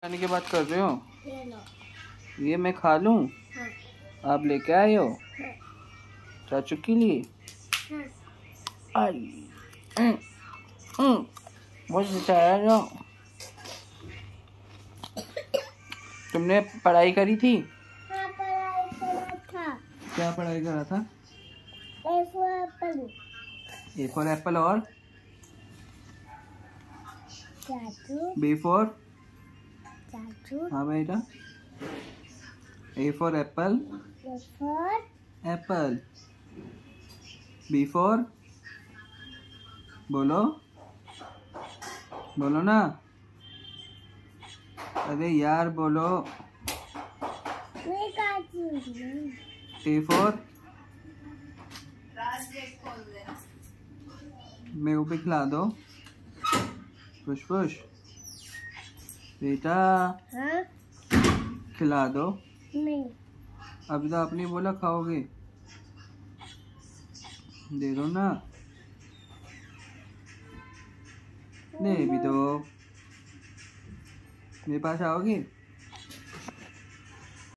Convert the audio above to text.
खाने की बात कर रहे हो? ये लो। ये मैं खा लूं? हाँ। आप लेके आए हो? हाँ। चाचू के लिए? हाँ। आई मुझे चाया जो तुमने पढ़ाई करी थी? हाँ, पढ़ाई करा था। क्या पढ़ाई करा था? A for apple. A for apple और चाचू। B for? चाचू। हाँ बेटा। A for apple. A for apple. B for? बोलो बोलो ना। अरे यार बोलो। मैं काटू। A for? मेरे को भी खिला दो। पुश पुश बेटा। हाँ। खिला दो। नहीं। अभी तो आपने बोला खाओगे। दे दो ना। दे भी दो। मेरे पास आओगे?